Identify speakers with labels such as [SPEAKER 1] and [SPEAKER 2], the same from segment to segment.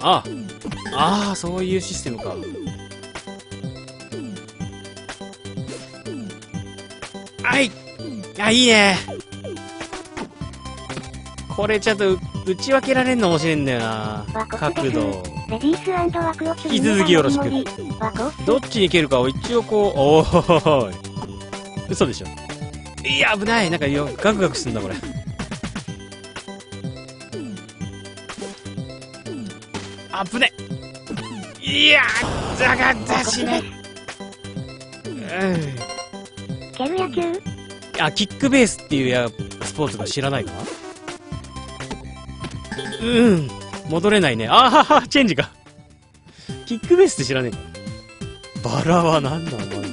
[SPEAKER 1] ああ、そういうシステムか。はい。あ、いいね。これちゃんと打ち分けられんの面白いんだよな。角度。引き続きよろしく。どっちに蹴るかを一応こう、おーい。嘘でしょ。いや、危ない。なんかガクガクすんだ、これ。危ね。いやー、ザガザしね。
[SPEAKER 2] 蹴る野球？
[SPEAKER 1] あ、キックベースっていうスポーツが知らないかな。戻れないね。あはは、チェンジか。キックベースって知らねえか。バラは何なんだ。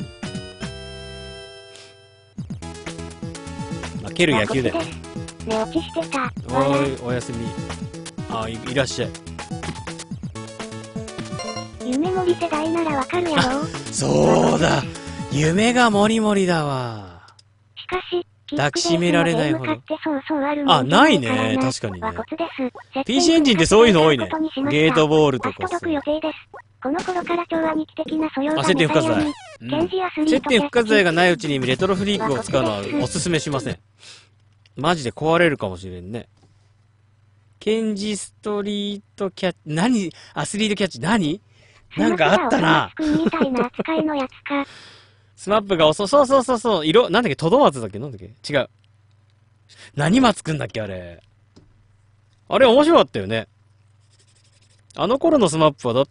[SPEAKER 1] まあ、蹴る野球だよ。
[SPEAKER 2] 寝落ちしてた。
[SPEAKER 1] おい、おやすみ。あ、いらっしゃい。
[SPEAKER 2] 夢盛り世代ならわかるやろ。
[SPEAKER 1] そうだ。夢がもりもりだわ。
[SPEAKER 2] しかし、
[SPEAKER 1] 抱きしめられないほど。
[SPEAKER 2] あ、
[SPEAKER 1] ないね。確かにね。PC エンジンってそういうの多いね。ゲートボールとか。
[SPEAKER 2] この頃から超兄貴的な素養が
[SPEAKER 1] 接点不可剤。接点不可剤が
[SPEAKER 2] い。
[SPEAKER 1] ないうちにレトロフリークを使うのはおすすめしません。マジで壊れるかもしれんね。ケンジストリートキャッチ、何？アスリートキャッチ、何？なんかあったな。スマップがそう。色、なんだっけ、トドマツだっけ、なんだっけ、違う。何マツくんだっけ、あれ。あれ面白かったよね。あの頃のスマップはだって、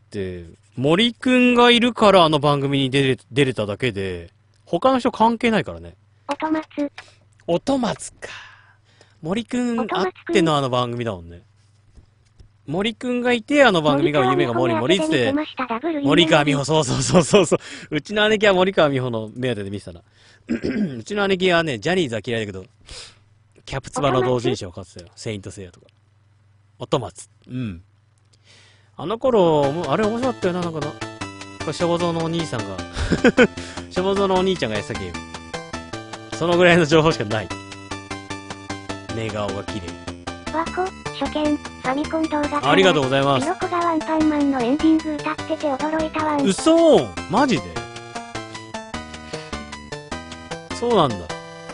[SPEAKER 1] 森くんがいるからあの番組に出れただけで、他の人関係ないからね。音松か。森くんあってのあの番組だもんね。森くんがいてあの番組が夢がもりもりって、森川美穂、そう。うちの姉貴は森川美穂の目当てで見てたな。うちの姉貴はね、ジャニーズは嫌いだけど、キャプツバの同人誌を買ってたよ。セイントセイヤとか。音松。あの頃、あれ面白かったよな、なんかな。これ、しょぼぞのお兄さんが、しょぼぞのお兄ちゃんがやってたゲーム。そのぐらいの情報しかない。寝顔が綺麗。
[SPEAKER 2] 初見、ファミコン動画。
[SPEAKER 1] ありがとうございます。
[SPEAKER 2] ひろこがワンパンマンのエンディング歌ってて驚いたわん。
[SPEAKER 1] 嘘ー、マジで？そうなんだ。い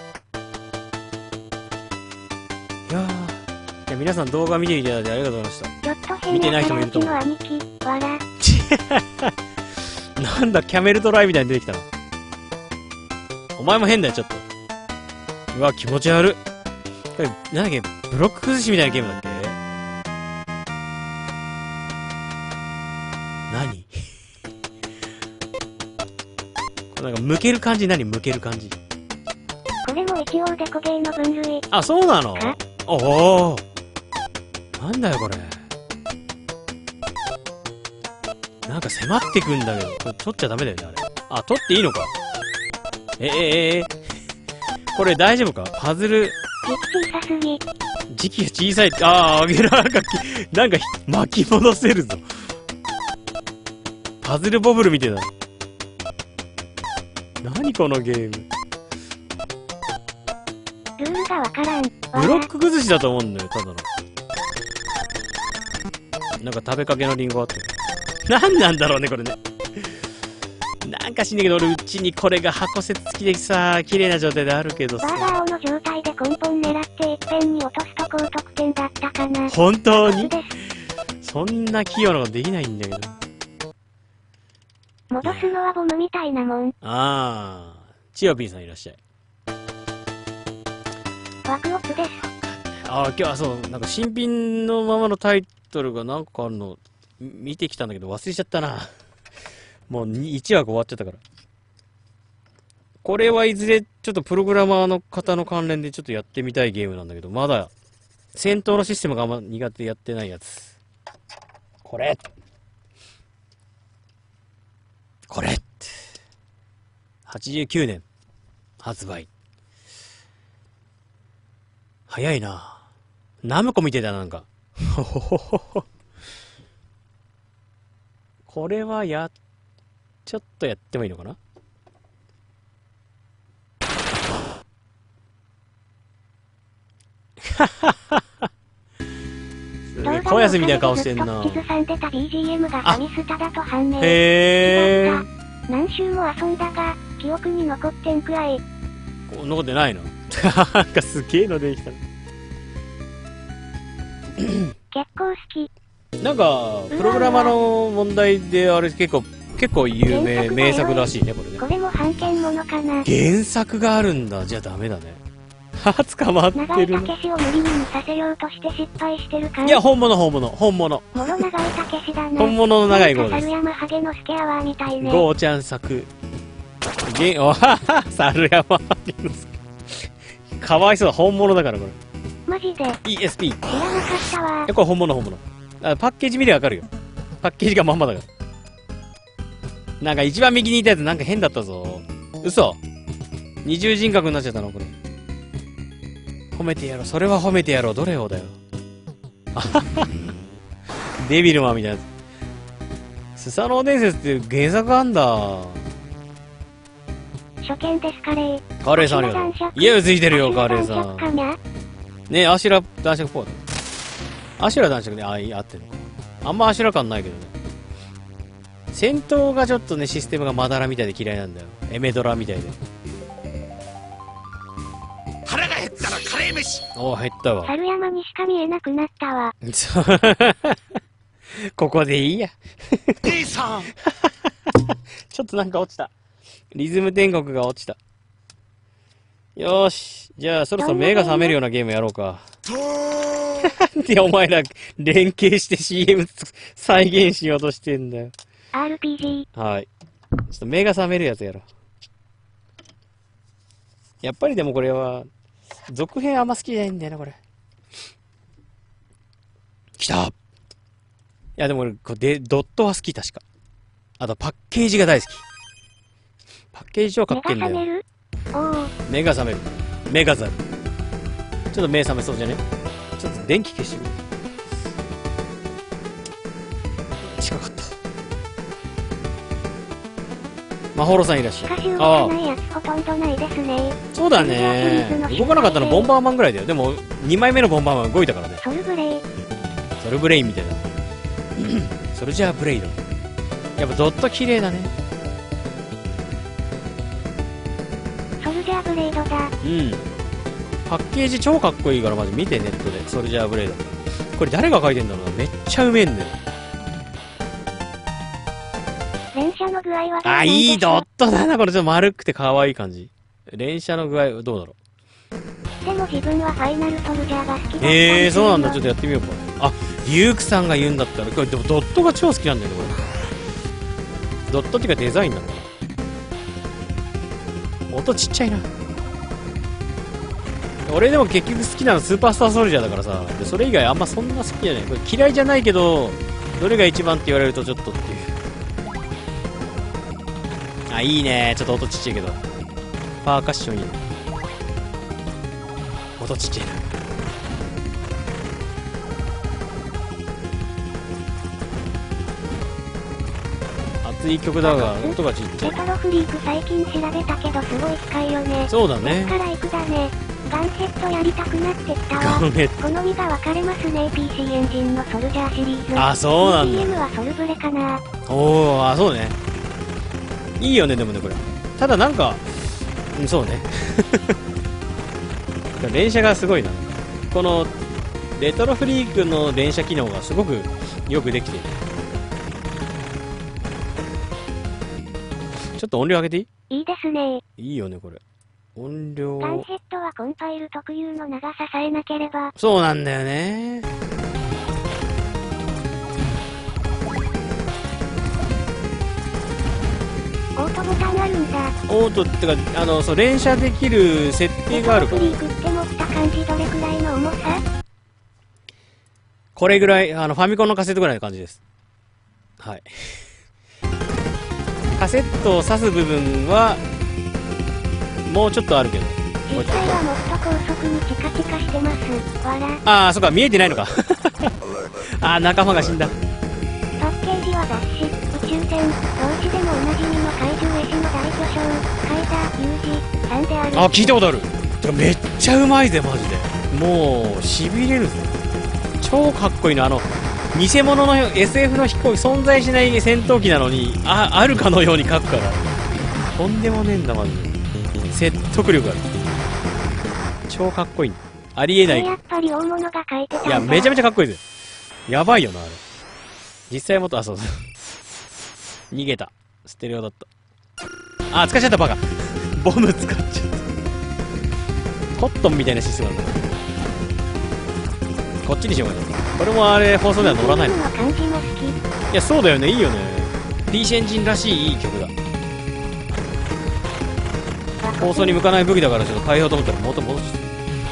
[SPEAKER 1] やー、皆さん動画見ていただいてありがとうございました。見てない人もいると思う。なんだ、キャメルトライみたいに出てきたな。お前も変だよ、ちょっと。うわ、気持ち悪い。なんだっけ、ブロック崩しみたいなゲームだっけ？何これなんか、向ける感じ、向ける感じ。
[SPEAKER 2] これも一応デコゲーの分類。
[SPEAKER 1] あ、そうなの？おお。なんだよ、これ。なんか迫ってくんだけど、これ取っちゃダメだよね、あれ。あ、取っていいのか。これ大丈夫か？パズル。時期が小さい。あげる。なんか巻き戻せるぞ。パズルボブルみたいだ。何このゲーム。
[SPEAKER 2] ルールがわからん。
[SPEAKER 1] ブロック崩しだと思うんだよ、ただの。なんか食べかけのリンゴあって。何なんだろうね、これね。なんかしんねえけど、俺うちにこれが箱設付きでさ、綺麗な状態であるけどさ。
[SPEAKER 2] バーガー王の状態で根本狙っていっぺんに落とすと高得点だったかな。
[SPEAKER 1] 本当に？そんな器用なことできないんだけど。
[SPEAKER 2] 戻すのはボムみたいなもん。
[SPEAKER 1] チヨピーさんいらっしゃい。
[SPEAKER 2] ワクオツです。
[SPEAKER 1] 今日はそう、なんか新品のままのタイトルが何個あるの、見てきたんだけど忘れちゃったな。もう1枠終わっちゃったから。これはいずれちょっとプログラマーの方の関連でちょっとやってみたいゲームなんだけど、まだ戦闘のシステムがあんま苦手でやってないやつ。これ89年発売。早いな。ナムコみてえだな、なんか。これはちょっとやってもいいのかな。 小安みたいな顔してんな。
[SPEAKER 2] ずっと口ずさんでた BGM がファミスタだと判明。
[SPEAKER 1] へー。
[SPEAKER 2] 何周も遊んだが、記憶に残ってんくらい。
[SPEAKER 1] 残ってないのなんかすげえの出てきた。
[SPEAKER 2] 結構好き。
[SPEAKER 1] なんか、プログラマーの問題であれ結構有名、名作らしいね、これね。
[SPEAKER 2] これも版権ものかな。
[SPEAKER 1] 原作があるんだ。じゃあダメだね。捕まって
[SPEAKER 2] 長い
[SPEAKER 1] る
[SPEAKER 2] たけしを無理に見させようとして失敗してるか。
[SPEAKER 1] いや、本物。
[SPEAKER 2] もろ長いたけしだな。
[SPEAKER 1] 本物の長い号です。
[SPEAKER 2] 猿山ハゲのスケアワーみたいね。
[SPEAKER 1] ゴーちゃん作。おはは、猿山ハゲのスケ。かわいそうだ、本物だから、これ。
[SPEAKER 2] マジで。
[SPEAKER 1] ESP。
[SPEAKER 2] 知らなかったわ。
[SPEAKER 1] これ本物。あ、パッケージ見りゃわかるよ。パッケージがまんまだから。なんか一番右にいたやつなんか変だったぞ。嘘。二重人格になっちゃったのこれ。褒めてやろう。それは褒めてやろう。どれをだよ。デビルマンみたいなやつ。スサノオ伝説っていう原作あんだ。
[SPEAKER 2] 初見ですカレー。
[SPEAKER 1] カレーさんありがとう。家ついてるよ、カレーさん。ねえ、アシュラ男爵4だ。アシュラ男爵ね、合ってるのか。あんまアシュラ感ないけどね。戦闘がちょっとね、システムがまだらみたいで嫌いなんだよ。エメドラみたいで。
[SPEAKER 3] 腹が減ったらカレー飯。
[SPEAKER 1] おー、減ったわ。
[SPEAKER 2] 猿山にしか見えなくなったわ。
[SPEAKER 1] ここでいいや。
[SPEAKER 3] 姉さん
[SPEAKER 1] ちょっとなんか落ちた。リズム天国が落ちた。よーし。じゃあ、そろそろ目が覚めるようなゲームやろうか。なんでお前ら連携して CM 再現しようとしてんだよ。
[SPEAKER 2] RPG。
[SPEAKER 1] はい。ちょっと目が覚めるやつやろう。やっぱりでもこれは、続編あんま好きじゃないんだよな、これ。来た。いや、でも俺、ドットは好き、確か。あと、パッケージが大好き。パッケージ超かっけえんだよ。目が覚める。目がザル。ちょっと目覚めそうじゃね？ちょっと電気消してみる。近かった。マホロさんいらっしゃい。
[SPEAKER 2] ああ。そうだね。
[SPEAKER 1] 動かなかったのボンバーマンぐらいだよ。でも、2枚目のボンバーマン動いたからね。
[SPEAKER 2] ソルブレイ。
[SPEAKER 1] ソルブレインみたいな。ソルジャーブレイド。やっぱドット綺麗だね。
[SPEAKER 2] ソルジャーブレイドだ。
[SPEAKER 1] うん。パッケージ超かっこいいからマジ見てネットで。ソルジャーブレイド。これ誰が書いてんだろうな。めっちゃうめえんだよ。
[SPEAKER 2] 連射の具合は
[SPEAKER 1] あ、いいドットだな。これちょっと丸くて可愛い感じ。連射の具合どうだろ
[SPEAKER 2] う。でも自分はファイナルソルジャーが好きだ。
[SPEAKER 1] そうなんだ。ちょっとやってみようか。あ、リュウクさんが言うんだったら、これでもドットが超好きなんだよね、これ。ドットっていうかデザインなのかな。音ちっちゃいな。俺でも結局好きなのスーパースターソルジャーだからさ。でそれ以外あんまそんな好きじゃない。これ嫌いじゃないけど、どれが一番って言われるとちょっとっていう。あ、いいね。ちょっと音ちっちゃいけど。パーカッションいいね。音ちっちゃいな。熱い曲だが、音がちっちゃい。
[SPEAKER 2] レトロフリーク最近調べたけどすごい深いよね。
[SPEAKER 1] そうだね。
[SPEAKER 2] から行くだね。ガンヘッドやりたくなってきたわ。好みが分かれますね。PC エンジンのソルジャーシリーズ。
[SPEAKER 1] あ、そうなんだ。
[SPEAKER 2] BGM はソルブレかな。
[SPEAKER 1] おー、あ、そうね。いいよね、でもね、これ。ただなんか、そうね。連射がすごいな。この、レトロフリークの連射機能がすごくよくできている。ちょっと音量上げていい？
[SPEAKER 2] いいですね。
[SPEAKER 1] いいよね、これ。音量。
[SPEAKER 2] ガンヘッドはコンパイル特有の長ささえなければ。
[SPEAKER 1] そうなんだよね。
[SPEAKER 2] オートボタンあるんだ。
[SPEAKER 1] オートってか、そう、連射できる設定があるから。
[SPEAKER 2] フリークって持った感じどれくらいの重さ？
[SPEAKER 1] これぐらい、ファミコンのカセットぐらいの感じです。はい。カセットを挿す部分は、もうちょっとあるけど。
[SPEAKER 2] 実際はもっと高速にチカチカしてます。わら。
[SPEAKER 1] ああ、そっか、見えてないのか。ああ、仲間が死んだ。
[SPEAKER 2] パッケージは雑誌、宇宙船、同時でもおなじみの怪獣絵師の大巨匠、カイザー、ユージ、さんである。
[SPEAKER 1] あ、聞いたことある。てかめっちゃうまいぜ、マジで。もう、痺れるぜ。 超かっこいいの。偽物の SF の飛行機、存在しない戦闘機なのに、あるかのように書くから。とんでもねえんだ、まず。説得力ある。超かっこいい。ありえない。
[SPEAKER 2] やっぱり大物が書いてたんだ。
[SPEAKER 1] いや、めちゃめちゃかっこいいです。やばいよな、あれ。実際もっと、そうそう。逃げた。ステレオだった。使っちゃった、バカ。ボム使っちゃった。コットンみたいなシステムなんだ。こっちにしようかな。これもあれ、放送では乗らないの。
[SPEAKER 2] の感じも好き。
[SPEAKER 1] いや、そうだよね、いいよね。PC エンジンらしいいい曲だ。放送に向かない武器だからちょっと変えようと思ったら元戻して。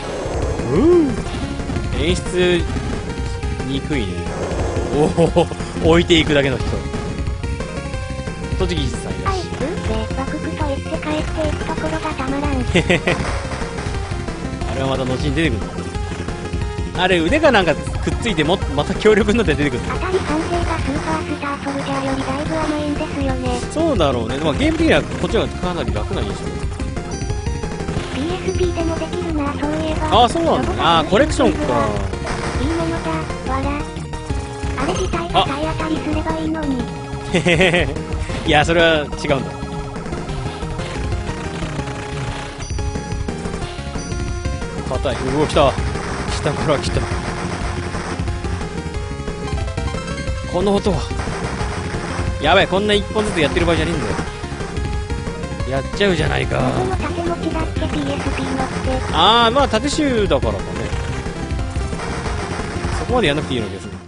[SPEAKER 1] 演出にくいね。置いていくだけの人。栃木さんいらっしゃる。
[SPEAKER 2] バククと言って帰っていくところがたまらん。
[SPEAKER 1] あれはまた後に出てくるんだ。あれ腕がなんかくっついてまた強力になって出てくる。
[SPEAKER 2] 当たり判定がスーパースターソルジャーよりだいぶ甘いんですよね。
[SPEAKER 1] そうだろうね。でもゲーム的にはこっちがかなり楽な印象。
[SPEAKER 2] PSP でもできるな、そういえば。
[SPEAKER 1] そうなんだ。コレクションか。
[SPEAKER 2] いいものだ、わら。あれ自体が体当たりすればいいのに。
[SPEAKER 1] いや、それは違うんだ。硬い。来た。下から来た。この音は。やばい、こんな一本ずつやってる場合じゃねえんだよ。やっちゃうじゃないか。
[SPEAKER 2] でも縦持ちだって PSP のって。
[SPEAKER 1] まあ縦集だからかね。そこまでやんなくていいのですね。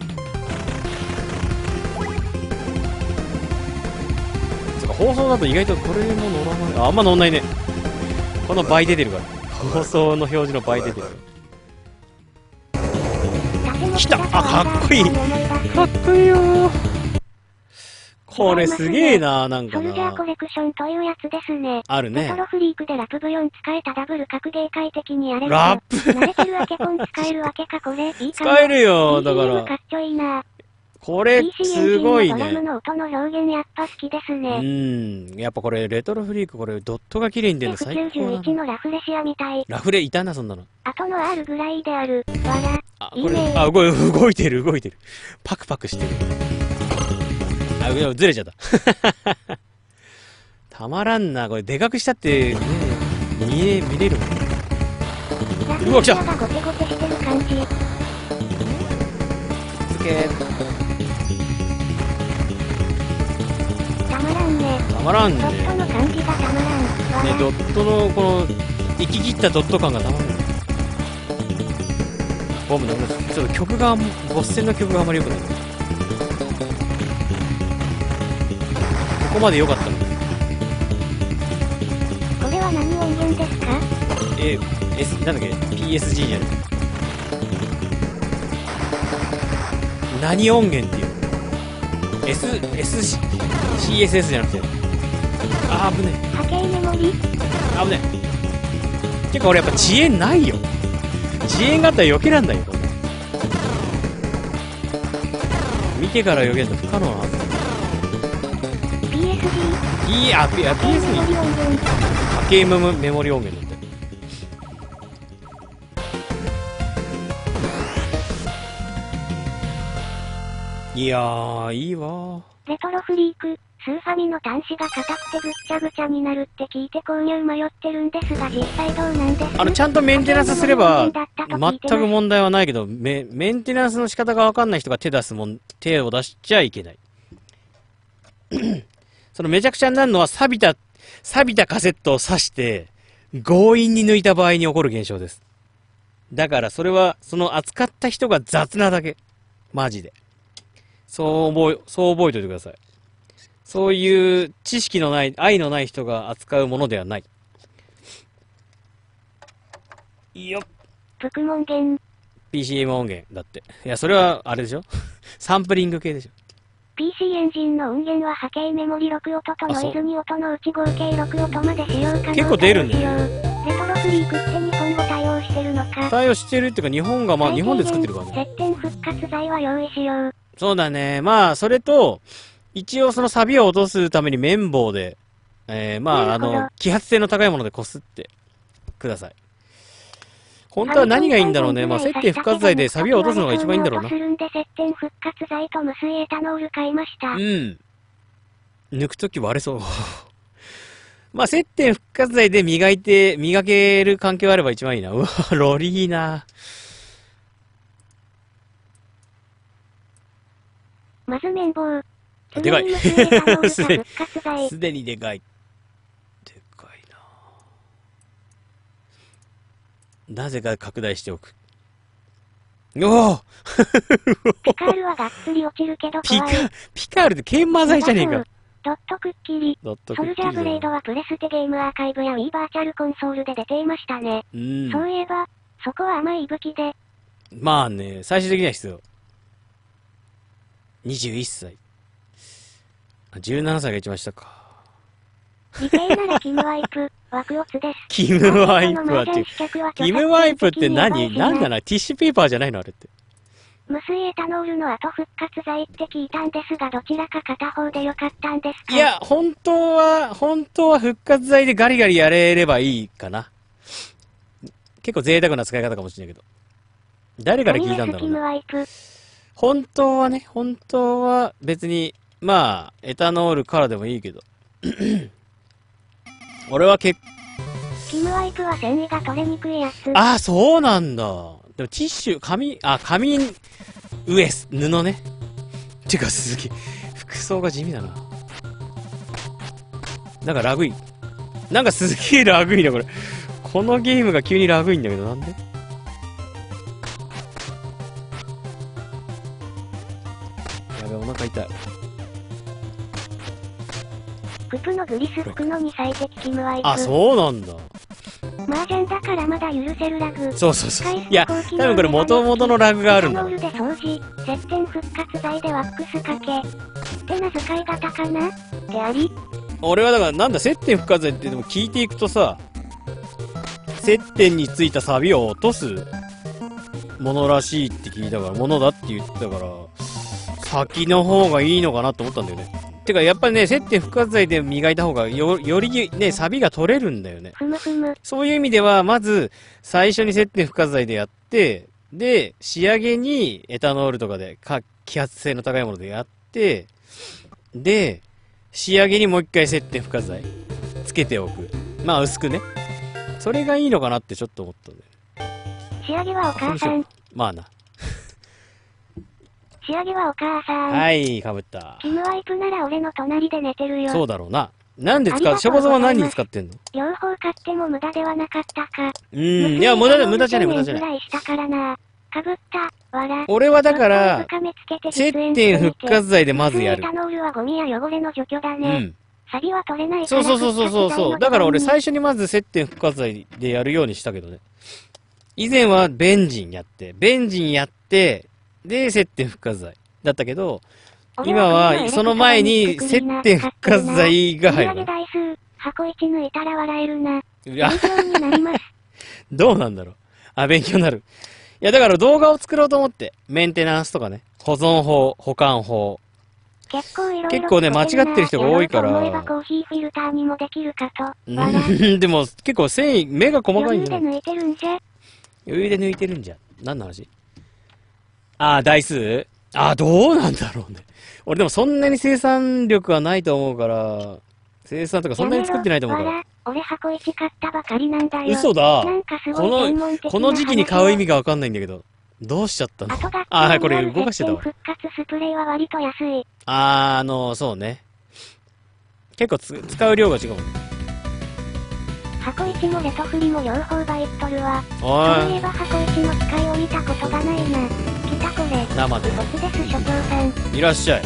[SPEAKER 1] つうか放送だと意外とこれも乗らない。あんま乗んないね。この倍出てるから。放送の表示の倍出てる。来た。かっこいい。かっこいいよー。これすげえな、なんかな。
[SPEAKER 2] ソルジャーコレクションというやつですね。
[SPEAKER 1] あるね。
[SPEAKER 2] レトロフリークでラプブ4使えたダブル格ゲー快適にやれる。
[SPEAKER 1] ラップ
[SPEAKER 2] 慣れてるわけポン使えるわけか、これ。いいかも。
[SPEAKER 1] 使えるよ、だから。
[SPEAKER 2] かっちょいいな。
[SPEAKER 1] これ、すごいね。
[SPEAKER 2] ドラムの音の表現やっぱ好きですね。
[SPEAKER 1] やっぱこれ、レトロフリーク、これ、ドットが綺麗に出るの最高だな。
[SPEAKER 2] F91 のラフレシアみたい。
[SPEAKER 1] ラフレいたな、そんなの。
[SPEAKER 2] 後の R ぐらいである。わら。
[SPEAKER 1] これ、動いてる。パクパクしてる。ずれちゃった。たまらんな、これ、でかくしたって、ね、見れるもん。
[SPEAKER 2] うわ、来た。ゴテゴテしてる感じ。たまらんね。
[SPEAKER 1] たまらんね。
[SPEAKER 2] ドットの感じがたまらん。
[SPEAKER 1] ね、ドットのこの生き切ったドット感がたまらん。ボムのちょっと曲がボス戦の曲があまり良くない。ここまで良かったの。
[SPEAKER 2] これは何音源ですか？
[SPEAKER 1] なんだっけ PSG じゃない。何音源っていうの CSS じゃなくて。危ね
[SPEAKER 2] え。波形メモリ？
[SPEAKER 1] 危ねえ。てか俺やっぱ遅延ないよ。遅延があったら避けらんないよ。見てから避けると不可能なはず。PSD 波形メモリ音源だって。いやー、いいわ。
[SPEAKER 2] レトロフリーク、スーファミの端子が硬くてぐっちゃぐちゃになるって聞いて購入迷ってるんですが、実際どうなんですか？
[SPEAKER 1] ちゃんとメンテナンスすれば、全く問題はないけど、メンテナンスの仕方がわかんない人が手を出しちゃいけない。そのめちゃくちゃになるのは錆びたカセットを挿して、強引に抜いた場合に起こる現象です。だからそれは、その扱った人が雑なだけ。マジで。そう覚えといてください。そういう知識のない、愛のない人が扱うものではない。いいよ。
[SPEAKER 2] プクモン源。
[SPEAKER 1] PCM 音源だって。いや、それは、あれでしょサンプリング系でしょ。
[SPEAKER 2] PC エンジンの音源は波形メモリ6音とノイズ2音のうち合計6音まで使用可能。
[SPEAKER 1] 結構出るんだよ。
[SPEAKER 2] レトロフリークって日本語対応してるのか。
[SPEAKER 1] 対応してるっていうか、日本が日本で作ってるからね。
[SPEAKER 2] 接点復活剤は用意しよう。
[SPEAKER 1] そうだね。まあ、それと、一応その錆を落とすために綿棒で、気発性の高いもので擦ってください。 本当は何がいいんだろうね。まあ、接点復活剤でサビを落とすのが一番いいんだろうな。
[SPEAKER 2] するんで接点復活剤と無水エタノール買いました。
[SPEAKER 1] うん。抜くとき割れそう。まあ、接点復活剤で磨ける環境あれば一番いいな。うわ、ロリーな。
[SPEAKER 2] まず綿棒。
[SPEAKER 1] でかい。
[SPEAKER 2] すでに
[SPEAKER 1] すでにでかい。でかいな。なぜか拡大しておく。おお
[SPEAKER 2] ピカールはがっつり落ちるけど怖い。
[SPEAKER 1] ピカールって研磨剤じゃねえか。
[SPEAKER 2] ドットくっきり。ソルジャーブレードはプレステゲームアーカイブや Wii バーチャルコンソールで出ていましたね。そういえば、そこは甘い武器で。
[SPEAKER 1] まあね、最終的には必要。21歳。17歳が一番下か。
[SPEAKER 2] 理系ならキムワイプ、枠オツです。
[SPEAKER 1] キムワイプはって、キムワイプって何なんだな、ティッシュペーパーじゃないのあれって。
[SPEAKER 2] 無水エタノールの後復活剤って聞いたんですが、どちらか片方でよかったんですか？
[SPEAKER 1] いや、本当は復活剤でガリガリやれればいいかな。結構贅沢な使い方かもしれないけど。誰から聞いたんだろうな。本当は別に、まあ、エタノールからでもいいけど。俺は
[SPEAKER 2] キムワイプは繊維が取れにくいやつ。
[SPEAKER 1] ああ、そうなんだ。でもティッシュ、紙ウエス、布ね。てかすげえ、服装が地味だな。なんかラグい。なんかすげえラグいな、これ。このゲームが急にラグいんだけど、なんで？やべ、お腹痛い。
[SPEAKER 2] ププのグリス拭くのに最適キムワイプ。
[SPEAKER 1] あ、そうなんだ。
[SPEAKER 2] 麻雀だからまだ許せるラグ。
[SPEAKER 1] そうそうそう。いや、多分これ元々のラグがあるんだ。
[SPEAKER 2] エタノールで掃除、接点復活剤でワックスかけ。ってな使い方かなってあり？
[SPEAKER 1] 俺はだからなんだ、接点復活剤ってでも聞いていくとさ、接点についたサビを落とすものらしいって聞いたから、ものだって言ってたから、先の方がいいのかなと思ったんだよね。てか、やっぱりね、接点復活剤で磨いた方がよりね、サビが取れるんだよね。そういう意味では、まず、最初に接点復活剤でやって、で、仕上げにエタノールとかで、揮発性の高いものでやって、で、仕上げにもう一回接点復活剤つけておく。まあ、薄くね。それがいいのかなってちょっと思ったんだよ。
[SPEAKER 2] 仕上げはお母さん。
[SPEAKER 1] まあな。
[SPEAKER 2] 仕上げはお母さん。
[SPEAKER 1] はい、かぶった。
[SPEAKER 2] キムワイプなら俺の隣で寝てるよ。
[SPEAKER 1] そうだろうな。なんでショコゾは何に使ってんの？
[SPEAKER 2] 両方買っても無駄ではなかったか。
[SPEAKER 1] いや、無駄じゃない。
[SPEAKER 2] したからな。かぶった、わら。
[SPEAKER 1] 俺はだから、接点復活剤でまずやる。
[SPEAKER 2] エタノールはゴミや汚れの除去だね。サビは取れないか
[SPEAKER 1] ら。
[SPEAKER 2] ら。
[SPEAKER 1] そう。だから俺最初にまず接点復活剤でやるようにしたけどね。以前はベンジンやって、で、接点復活剤だったけど、今はその前に接点復活剤が入る。
[SPEAKER 2] 箱一抜いたら笑えるな。
[SPEAKER 1] 勉強になります。どうなんだろう。あ、勉強になる。いや、だから動画を作ろうと思って。メンテナンスとかね。保存法、保管法。
[SPEAKER 2] 結
[SPEAKER 1] 構ね、間違ってる人が多いから。
[SPEAKER 2] コーヒーフィルターにもできるかと。
[SPEAKER 1] でも、結構繊維、目が細かいんじゃない？
[SPEAKER 2] 余裕で抜いてるんじゃ。
[SPEAKER 1] 余裕で抜いてるんじゃ。何の話？あー、台数？あー、どうなんだろうね。俺でもそんなに生産力はないと思うから、生産とかそんなに作ってないと思うから。
[SPEAKER 2] 俺箱1買ったばかりなんだよ。
[SPEAKER 1] 嘘だ。
[SPEAKER 2] なんかすごい専門的な話。
[SPEAKER 1] この時期に買う意味がわかんないんだけど。どうしちゃったの？あ、はい、これ動かしてたわ。
[SPEAKER 2] 復活スプレーは割と安い。
[SPEAKER 1] そうね。結構使う量が違うもんね。
[SPEAKER 2] 箱1もレトフリも両方バイっとるわ。
[SPEAKER 1] そう
[SPEAKER 2] いえば箱1の機械を見たことがないな。来たこれ。
[SPEAKER 1] 生で。
[SPEAKER 2] ボスです所長さん。
[SPEAKER 1] いらっしゃい。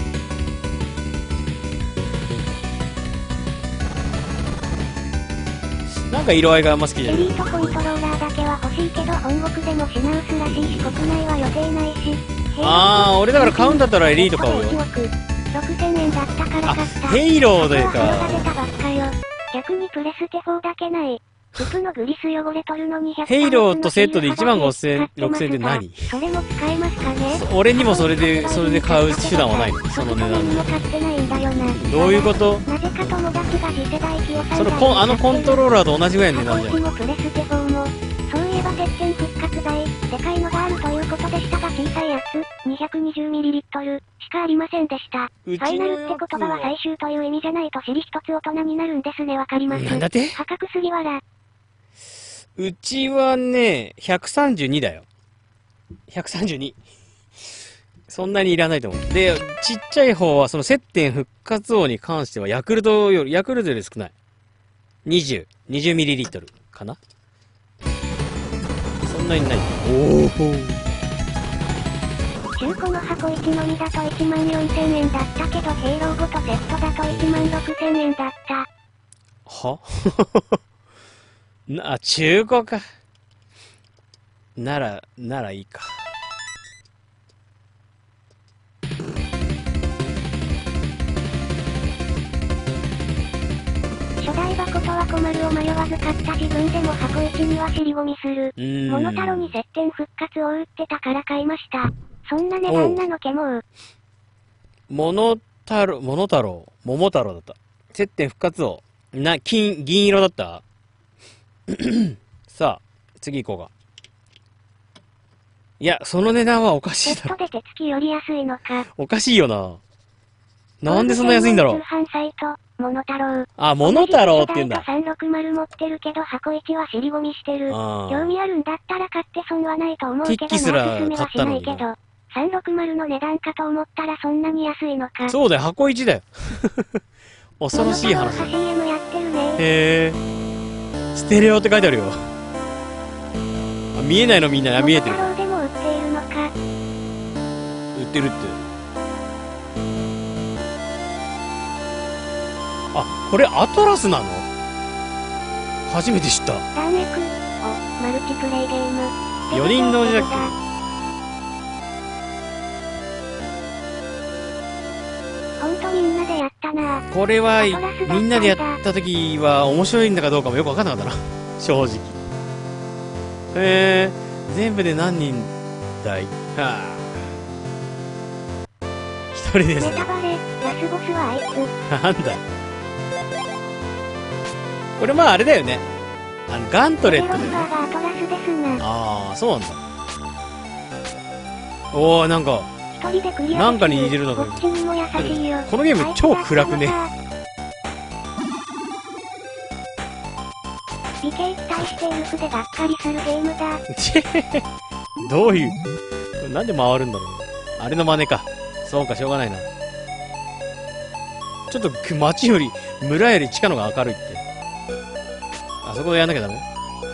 [SPEAKER 1] なんか色合いがあんま好きじゃない。
[SPEAKER 2] エリートコントローラーだけは欲しいけど本国でも品薄らしいし国内は予定ないし。
[SPEAKER 1] 俺だから買うんだったらエリート買うよ。
[SPEAKER 2] 6000円だったから買った。
[SPEAKER 1] ヘイローでか。
[SPEAKER 2] 出たばっかよ。逆にプレステ4だけない。ププのグリス汚れ取るのに100%。
[SPEAKER 1] ヘイローとセットで15000、6000で何？
[SPEAKER 2] それも使えますかね？
[SPEAKER 1] 俺にもそれで買う手段はないの？その値段で。
[SPEAKER 2] 買ってないんだよな。
[SPEAKER 1] どういうこと？
[SPEAKER 2] なぜか友達が次世代機を
[SPEAKER 1] そのコントローラーと同じぐらいの値段じゃん。
[SPEAKER 2] もプレステ4も。そういえばば鉄拳復活剤、でかいのがあるということでしたが小さいやつ、220ml しかありませんでした。ファイナルって言葉は最終という意味じゃないと尻一つ大人になるんですね。わかります。
[SPEAKER 1] なんだって
[SPEAKER 2] 破格すぎわら。
[SPEAKER 1] うちはね、132だよ。132。そんなにいらないと思う。で、ちっちゃい方はその接点復活王に関してはヤクルトより少ない。20ml かな。そんなにない。おお。
[SPEAKER 2] 中古の箱1のみだと14,000円だったけど、ヘイロー5とセットだと16,000円だった。
[SPEAKER 1] は中古か。ならいいか。
[SPEAKER 2] 初代箱とは困るを迷わず買った自分でも箱1には尻込みする。モノタロに接点復活を売ってたから買いました。そんな値段なのけもう。
[SPEAKER 1] 桃太郎だった。接点復活王。銀色だったさあ、次行こうか。いや、その値段はおかしいだろ。
[SPEAKER 2] セットで手付きより安いのか。
[SPEAKER 1] おかしいよな。なんでそんな安いんだろう。
[SPEAKER 2] 通販サイト、モノタロウ。
[SPEAKER 1] あ、モノタロウって言うんだ。
[SPEAKER 2] 360持ってるけど箱1は尻込みしてる。興味あるんだったら買って損はないと思うけど、おすすめはしないけど。360の値段かと思ったらそんなに安いのか。
[SPEAKER 1] そうだよ、箱1だよ。恐ろしい話。
[SPEAKER 2] CM やってるね。
[SPEAKER 1] へえ。ステレオって書いてあるよ。見えないのみんな見えてる。
[SPEAKER 2] モノタロウでも売っているのか。
[SPEAKER 1] 売ってるって。あ、これアトラスなの？初めて知った。
[SPEAKER 2] ダーネク、マルチプレイゲーム。
[SPEAKER 1] 4人同時だっけ？
[SPEAKER 2] ほんとみんなでやったな。
[SPEAKER 1] これはみんなでやった時は面白いんだかどうかもよくわかんなかったな。正直。全部で何人だい？はあ。一人ですね。
[SPEAKER 2] ネタバレ、ラスボスはあいつ。
[SPEAKER 1] なんだ。これまああれだよね。ガントレットでね。ああ、そうなんだ。おー、なんか。なんかに似てるのか。このゲーム超暗くね。
[SPEAKER 2] 美形期待してウルフでがっかりするゲームだ。
[SPEAKER 1] どういう、なんで回るんだろう。あれの真似か。そうか、しょうがないな。ちょっと街より、村より地下のが明るいって。あそこでやんなきゃダメ。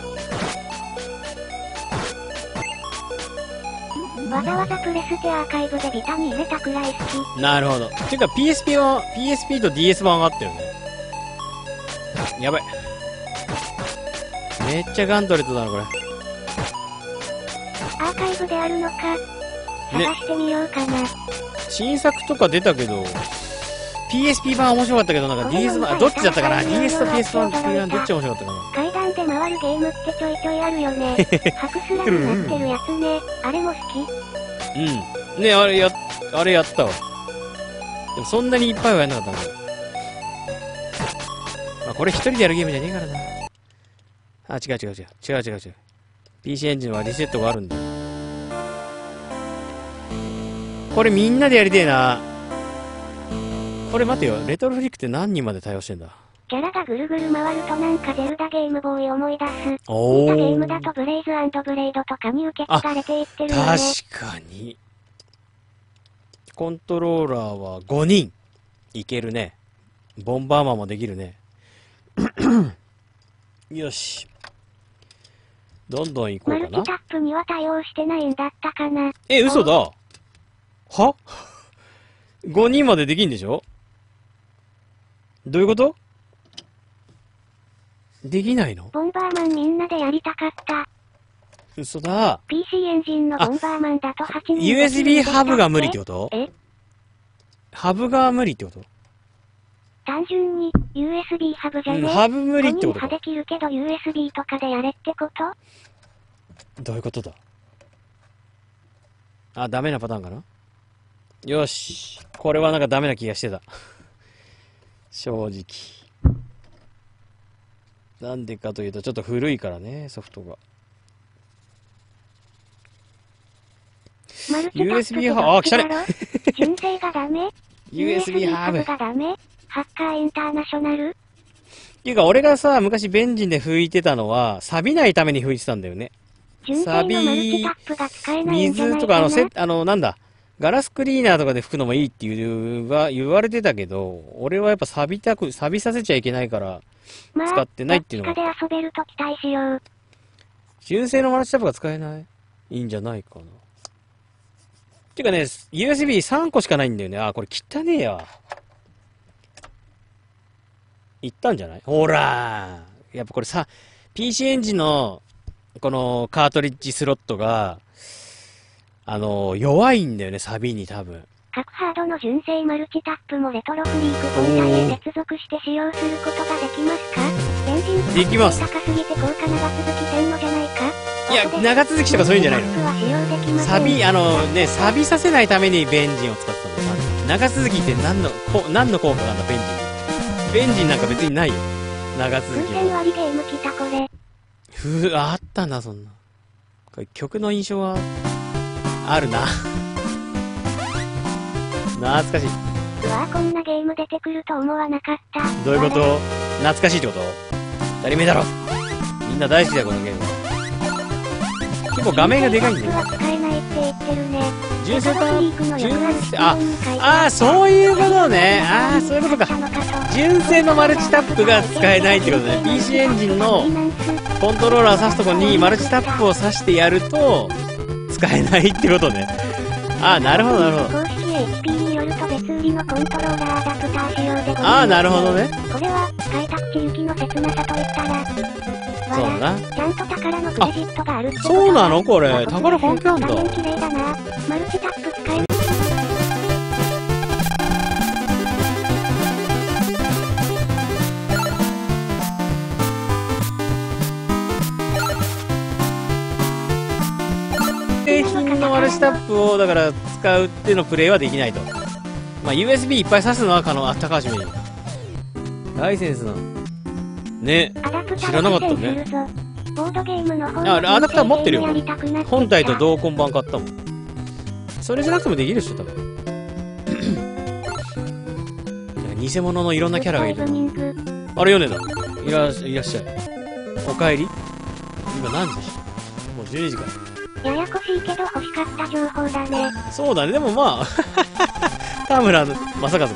[SPEAKER 2] わざわざプレステアーカイブでビタに入れたくらい好
[SPEAKER 1] き。なるほど。てか PSP と DS 版上がったよね。やばい。めっちゃガントレットだな、これ。
[SPEAKER 2] アーカイブであるのか。探してみようかな。
[SPEAKER 1] 新作とか出たけど、PSP 版面白かったけど、なんか DS 版、どっちだったかな？ DS と PS 版どっち面白かったかな？
[SPEAKER 2] 階段で回るゲームってちょいちょいあるよね。ハクスラになってるやつね。あれも好き。
[SPEAKER 1] うん。ね、あれやったわ。でもそんなにいっぱいはやんなかったんだよ。まあこれ一人でやるゲームじゃねえからな。あ、違う。PC エンジンはリセットがあるんだよ。これみんなでやりてえな。これ待てよ、レトロフリックって何人まで対応してんだ？
[SPEAKER 2] キャラがぐるぐる回るとなんかゼルダゲームボーイ思い出す。
[SPEAKER 1] おー。
[SPEAKER 2] 似たゲームだとブレイズ&ブレイドとかに受け継がれていってるよね。
[SPEAKER 1] 確かに。コントローラーは5人いけるね。ボンバーマンもできるね。よし。どんどん行こうかな。
[SPEAKER 2] マルチタップには対応してないんだったかな。
[SPEAKER 1] 嘘だ。は？ 5 人までできんでしょ？どういうこと？できないの？
[SPEAKER 2] ボンバーマンみんなでやりたかった。
[SPEAKER 1] 嘘だ。
[SPEAKER 2] PC エンジンのボンバーマンだと8人。
[SPEAKER 1] USB ハブが無理ってこと？ハブが無理ってこと？
[SPEAKER 2] 単純に USB ハブじゃね？
[SPEAKER 1] ハブ無理ってことか。
[SPEAKER 2] 5人はできるけど USB とかでやれってこと？
[SPEAKER 1] どういうことだ？あ、ダメなパターンかな？よし。これはなんかダメな気がしてた。正直。なんでかというと、ちょっと古いからね、ソフトが。
[SPEAKER 2] マルチタップ
[SPEAKER 1] USB ハーブ、来たね。
[SPEAKER 2] 純正がダメ
[SPEAKER 1] USB ハーブ。
[SPEAKER 2] がダメハッカーインターナショナル
[SPEAKER 1] っていうか、俺がさ、昔ベンジンで拭いてたのは、錆びないために拭いてたんだよね。
[SPEAKER 2] 純正のマルチタップが使えないんじゃない
[SPEAKER 1] 水とか、なんだ、ガラスクリーナーとかで拭くのもいいって言われてたけど、俺はやっぱ錆びさせちゃいけないから、使ってないっていうのが。
[SPEAKER 2] どっちかで遊べると期待しよう。
[SPEAKER 1] 純正のマルチタップが使えないいいんじゃないかな。てかね、USB3 個しかないんだよね。あ、これ汚ねえや。いったんじゃないほらー。やっぱこれさ、PC エンジンの、このカートリッジスロットが、弱いんだよね、サビに多分。
[SPEAKER 2] 各ハードの純正マルチタップもレトロフリーク本体へ接続して使用することができますか？エンジン
[SPEAKER 1] できます。
[SPEAKER 2] 高すぎて効果長続きせんのじゃないか？
[SPEAKER 1] いや、長続きとかそういうんじゃないの。錆びさせないためにベンジンを使ってたの。長続きって何の効果があるんだ、ベンジンに。ベンジンなんか別にないよ。長続き
[SPEAKER 2] 風船割りゲーム来たこれ。
[SPEAKER 1] あったな、そんな。これ曲の印象は、あるな。懐かしい。
[SPEAKER 2] うわぁ、こんなゲーム出てくると思わなかった。
[SPEAKER 1] どういうこと？懐かしいってこと？当たり前だろ。みんな大好きだよ、このゲーム。結構画面がでかいんだよ。
[SPEAKER 2] 使えないって言ってるね。
[SPEAKER 1] 純正そういうことね。そういうことか。純正のマルチタップが使えないってことね。PC エンジンのコントローラー挿すとこにマルチタップを挿してやると、使えないってことね。なるほど、なるほど。
[SPEAKER 2] 公式 HP によると別売りのコントローラーアダプター仕様でございます。
[SPEAKER 1] なるほどね。
[SPEAKER 2] これは、使いタッチ行きの切なさといったら、
[SPEAKER 1] そうだな。
[SPEAKER 2] ちゃんと宝のクレジットがあるってこと
[SPEAKER 1] そうなのこれ。宝関係あんだ。
[SPEAKER 2] 画面綺麗だな。マルチタップ使える。
[SPEAKER 1] 製品のマルチタップをだから使うっていうのプレイはできないと。USB いっぱい挿すのは高橋名人。ライセンスなの。ね。知らなかったね。
[SPEAKER 2] ボードゲームの
[SPEAKER 1] アダプター持ってるよ。本体と同梱版買ったもん。それじゃなくてもできるでしょ、多分。偽物のいろんなキャラがいる。あれ、ヨネだ。いらっしゃい。お帰り？今何時？もう12時か。
[SPEAKER 2] ややこしいけど欲しかった情報だね。
[SPEAKER 1] そうだね、でもまあ、田村正和が。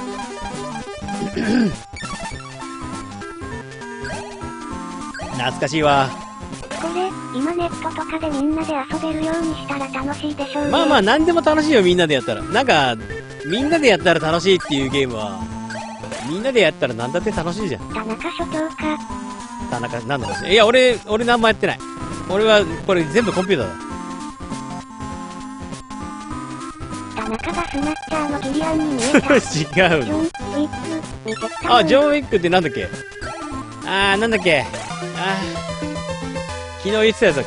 [SPEAKER 1] 懐かしいわ。
[SPEAKER 2] これ、今ネットとかでみんなで遊べるようにしたら楽しいでしょうね。
[SPEAKER 1] まあ、なんでも楽しいよ、みんなでやったら。なんか、みんなでやったら楽しいっていうゲームは、みんなでやったらなんだって楽しいじゃん。
[SPEAKER 2] 田中所長か。
[SPEAKER 1] 田中、なんだろう。いや、俺何もやってない。俺は、これ全部コンピューター
[SPEAKER 2] だ。田中がスナッチャーのキリアンに見えた。
[SPEAKER 1] 違うの。
[SPEAKER 2] ジョン・ウィック、見てきた。
[SPEAKER 1] ジョン・ウィックってなんだっけ？なんだっけ？昨日言ってたやつだっ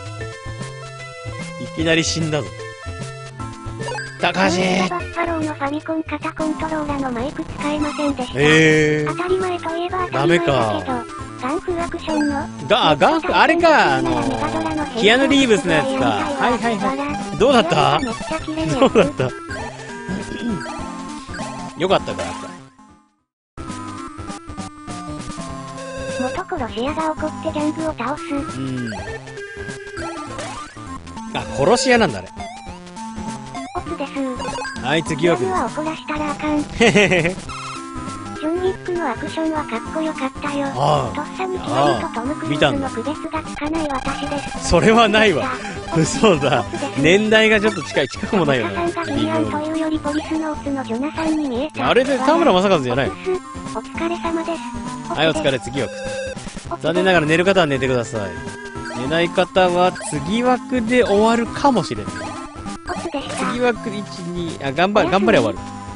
[SPEAKER 1] け？いきなり死んだぞ。高橋！
[SPEAKER 2] バッファローのファミコン型コントローラのマイク使えませんでした。当たり前といえば当たり前だけど、ガンフアクションの
[SPEAKER 1] ガンフ、あれか、キアヌ・リーブスのやつか。はい。どうだった？どうだった？よかったか、やっぱ。
[SPEAKER 2] 元殺し屋が怒ってギャングを倒す。
[SPEAKER 1] 殺し屋なんだ、あれ。
[SPEAKER 2] オツです。
[SPEAKER 1] あいつ疑惑です。
[SPEAKER 2] ギャングは怒らしたらあかん。ジョン・ウィックのアクションはかっこよかったよ。とっさにキワリとトム・クルーズの区別がつかない私です。
[SPEAKER 1] それはないわ。そうだ。年代がちょっと近くもないよね。
[SPEAKER 2] 田中さんがギリアンというよりポリスノーツのジョナサンに見えた。
[SPEAKER 1] あれで田村正和じゃないの？
[SPEAKER 2] お疲れ様です。
[SPEAKER 1] はい、お疲れ、次枠。残念ながら寝る方は寝てください。寝ない方は次枠で終わるかもしれない。次枠1、2、頑張りゃ終わる。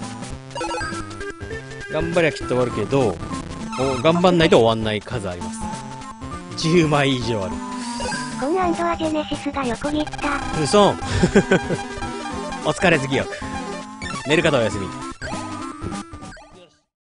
[SPEAKER 1] 頑張りゃきっと終わるけど、頑張んないと終わんない数あります。10枚以上ある。
[SPEAKER 2] コン&アジェネシスが横切った。
[SPEAKER 1] うそん。お疲れ、次枠。寝る方はおやすみ。